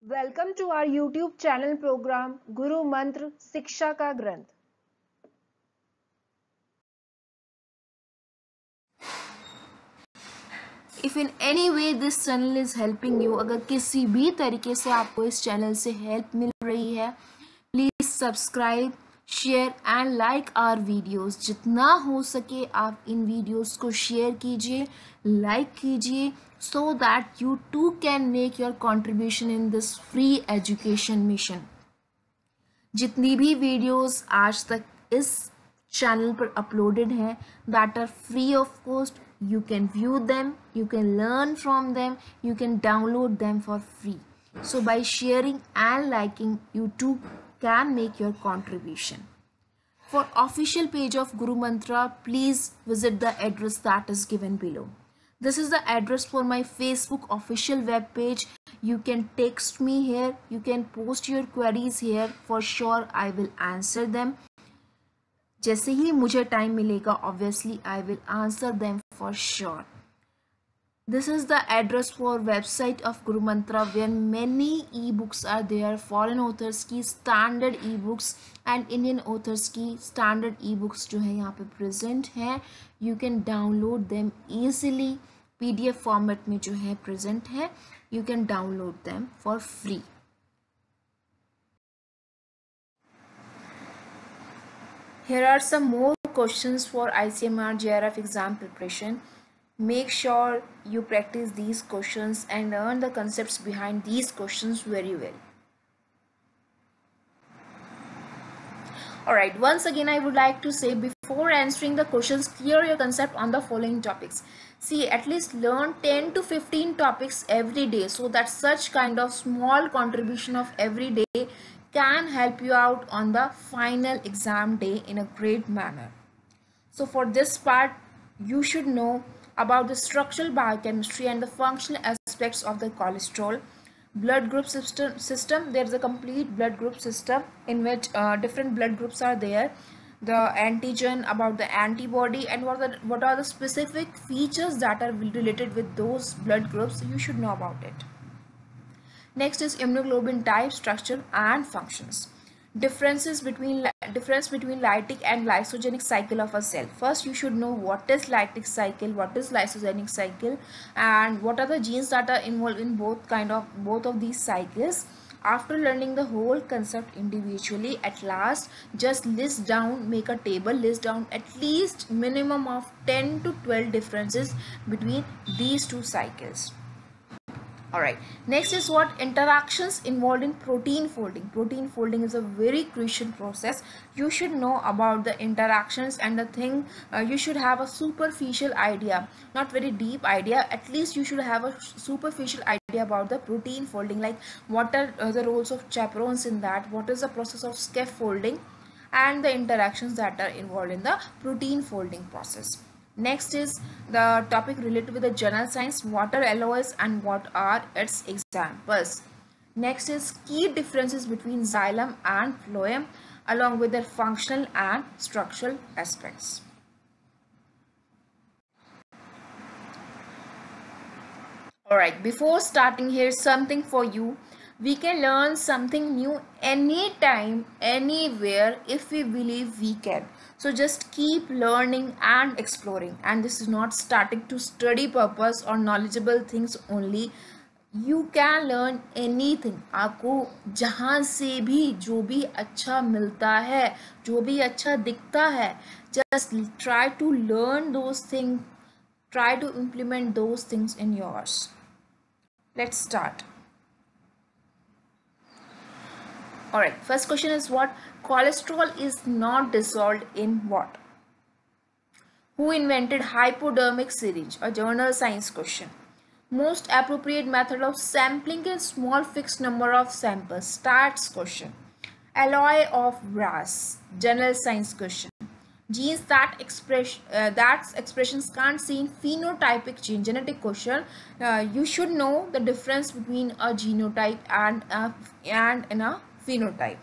Welcome to our YouTube channel program गुरु मंत्र शिक्षा का ग्रंथ। If in any way this channel is helping you, अगर किसी भी तरीके से आपको इस चैनल से हेल्प मिल रही है, please subscribe, share and like our videos. जितना हो सके आप इन वीडियोस को शेयर कीजिए, लाइक कीजिए, so that you too can make your contribution in this free education mission. जितनी भी वीडियोस आज तक इस चैनल पर अपलोडेड हैं, that are free of cost, you can view them, you can learn from them, you can download them for free. So by sharing and liking, you too can make your contribution. For official page of Guru Mantra, please visit the address that is given below. This is the address for my Facebook official web page. You can text me here, you can post your queries here. For sure I will answer them. जैसे ही मुझे time मिलेगा, obviously I will answer them for sure. This is the address for website of GurMantra, where many ebooks are there. Foreign authors की standard ebooks and Indian authors की standard ebooks जो है यहाँ पे present हैं. You can download them easily. PDF format में जो है present है. You can download them for free. Here are some more questions for Icmr Jrf exam preparation. Make sure you practice these questions and learn the concepts behind these questions very well. Alright, once again I would like to say, before answering the questions, clear your concept on the following topics. See, at least learn 10 to 15 topics every day, so that such kind of small contribution of every day can help you out on the final exam day in a great manner. So for this part, you should know about the structural biochemistry and the functional aspects of the cholesterol. Blood group system, there is a complete blood group system in which different blood groups are there. The antigen, about the antibody, and what are the specific features that are related with those blood groups. You should know about it. Next is immunoglobulin type, structure and functions. Difference between lytic and lysogenic cycle of a cell. First, you should know what is lytic cycle, what is lysogenic cycle, and what are the genes that are involved in both of these cycles. After learning the whole concept individually, at last just list down, make a table, list down at least minimum of 10 to 12 differences between these two cycles. Alright, next is what interactions involved in protein folding. Protein folding is a very crucial process. You should know about the interactions and the thing. You should have a superficial idea, not very deep idea. At least you should have a superficial idea about the protein folding, like what are the roles of chaperones in that, what is the process of scaffolding, and the interactions that are involved in the protein folding process. Next is the topic related with the general science, what are alloys and what are its examples. Next is key differences between xylem and phloem along with their functional and structural aspects. Alright, before starting, here's something for you. We can learn something new anytime, anywhere, if we believe we can. So just keep learning and exploring. And this is not static to study purpose or knowledgeable things only. You can learn anything. आपको जहाँ से भी जो भी अच्छा मिलता है, जो भी अच्छा दिखता है, just try to learn those things. Try to implement those things in yours. Let's start. Alright, first question is what? Cholesterol is not dissolved in what? Who invented hypodermic syringe? A general science question. Most appropriate method of sampling a small fixed number of samples. Stats question. Alloy of brass. General science question. Genes that expressions can't see in phenotypic gene. Genetic question. You should know the difference between a genotype and in a phenotype.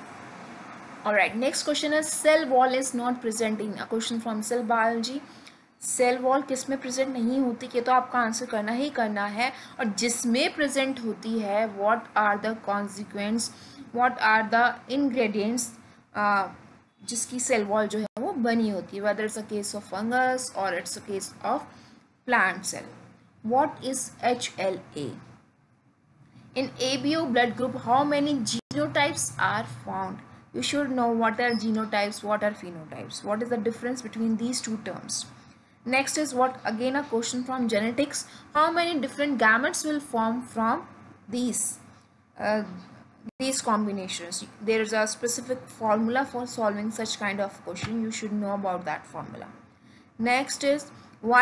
Alright, next question is cell wall is not present in. A question from cell biology. Cell wall किस में present नहीं होती ये तो आपका answer करना ही करना है, और जिसमें प्रेजेंट होती है what are the consequences, what are the ingredients जिसकी सेल वॉल जो है वो बनी होती है, whether it's a case of fungus और it's a case of plant cell. What is HLA? In ABO blood group, how many genotypes are found? You should know what are genotypes, what are phenotypes, what is the difference between these two terms. Next is what, again a question from genetics, how many different gametes will form from uh, these combinations. There is a specific formula for solving such kind of question. You should know about that formula. Next is why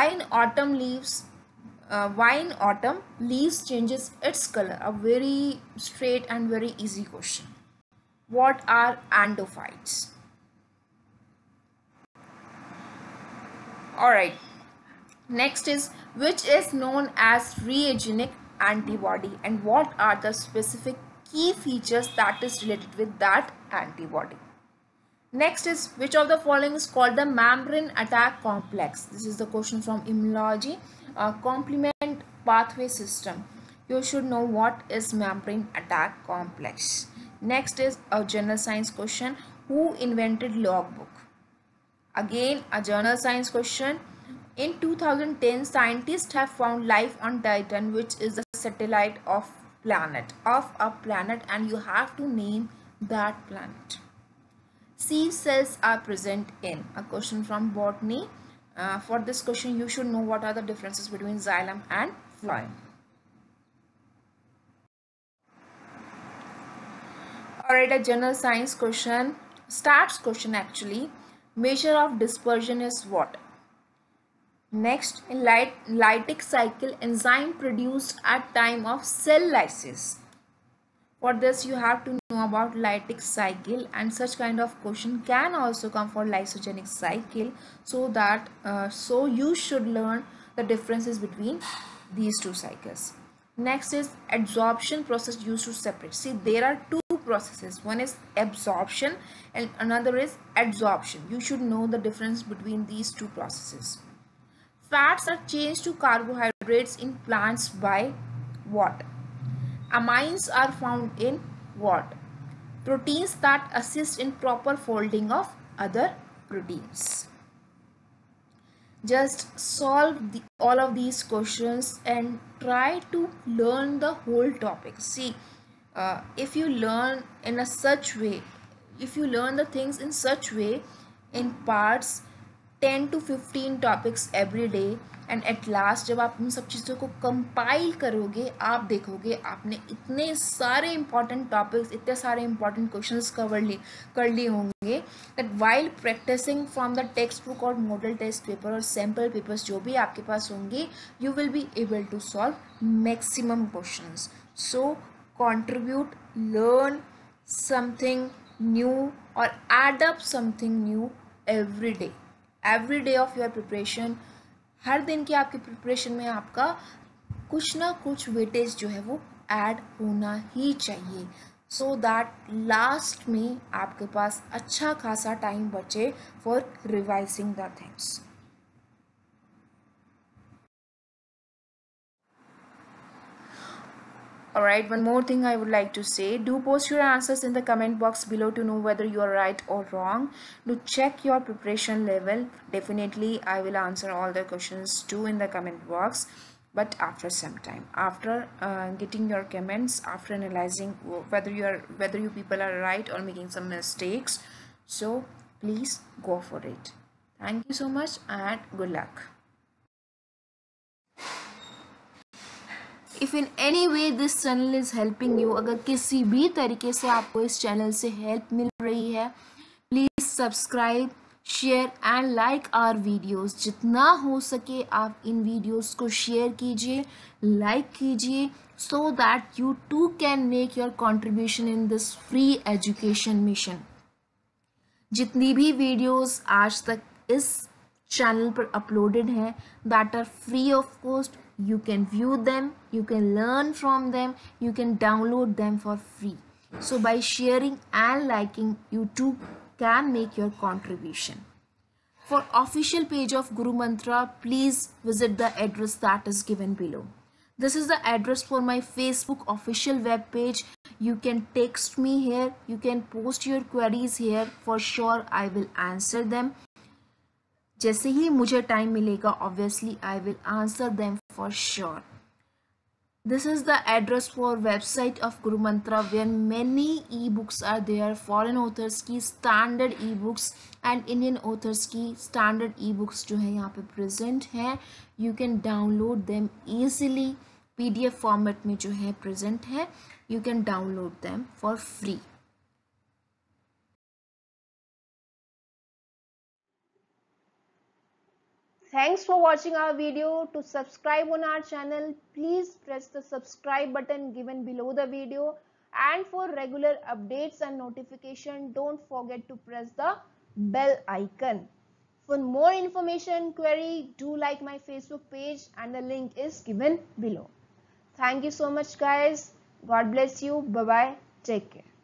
in autumn leaves changes its color. A very straight and very easy question. What are endophytes? Alright, next is which is known as reagenic antibody and what are the specific key features that is related with that antibody. Next is which of the following is called the membrane attack complex. This is the question from immunology. Complement pathway system. You should know what is membrane attack complex. Next is a general science question. Who invented logbook? Again a general science question. In 2010, scientists have found life on Titan, which is the satellite of a planet, and you have to name that planet. Sieve cells are present in. A question from botany. For this question, you should know what are the differences between xylem and phloem. Alright, a general science question. Stats question actually. Measure of dispersion is what? Next, in lytic cycle, enzyme produced at time of cell lysis. For this, you have to know about lytic cycle, and such kind of question can also come for lysogenic cycle. So you should learn the differences between these two cycles. Next is adsorption process used to separate. See, there are two processes. One is absorption and another is adsorption. You should know the difference between these two processes. Fats are changed to carbohydrates in plants by what? Amines are found in what? Proteins that assist in proper folding of other proteins. Just solve all of these questions and try to learn the whole topic. See, if you learn in a such way, if you learn the things in such way in parts, 10 to 15 topics every day, and at last जब आप इन सब चीज़ों को compile करोगे, आप देखोगे आपने इतने सारे इंपॉर्टेंट टॉपिक्स, इतने सारे इंपॉर्टेंट क्वेश्चंस कर लिए होंगे that while practising from the text book और मॉडल टेस्ट पेपर और सैम्पल पेपर्स जो भी आपके पास होंगे, you will be able to solve maximum questions. So contribute, learn something new or add up something new every day of your preparation. हर दिन की आपकी प्रिपरेशन में आपका कुछ ना कुछ वेटेज जो है वो ऐड होना ही चाहिए, सो दैट लास्ट में आपके पास अच्छा खासा टाइम बचे for revising the things. Alright, one more thing I would like to say. Do post your answers in the comment box below to know whether you are right or wrong. Do check your preparation level. Definitely, I will answer all the questions too in the comment box. But after some time, after getting your comments, after analyzing whether you people are right or making some mistakes. So please go for it. Thank you so much and good luck. If in any way this channel is helping you, अगर किसी भी तरीके से आपको इस channel से help मिल रही है, please subscribe, share and like our videos. जितना हो सके आप इन वीडियोस को शेयर कीजिए, लाइक कीजिए, so that you too can make your contribution in this free education mission. जितनी भी वीडियोस आज तक इस चैनल पर अपलोडेड हैं, that are free of cost. You can view them, you can learn from them, you can download them for free. So by sharing and liking, you too can make your contribution. For official page of GurMantra, please visit the address that is given below. This is the address for my Facebook official web page. You can text me here. You can post your queries here. For sure, I will answer them. जैसे ही मुझे time मिलेगा, obviously I will answer them for sure. This is the address for website of GurMantra where many ebooks are there. Foreign authors की standard ebooks and Indian authors की standard ebooks जो है यहाँ पे present हैं. You can download them easily. PDF format में जो है present है. You can download them for free. Thanks for watching our video. To subscribe on our channel, please press the subscribe button given below the video. And for regular updates and notification, don't forget to press the bell icon. For more information query, do like my Facebook page and the link is given below. Thank you so much guys. God bless you. Bye-bye. Take care.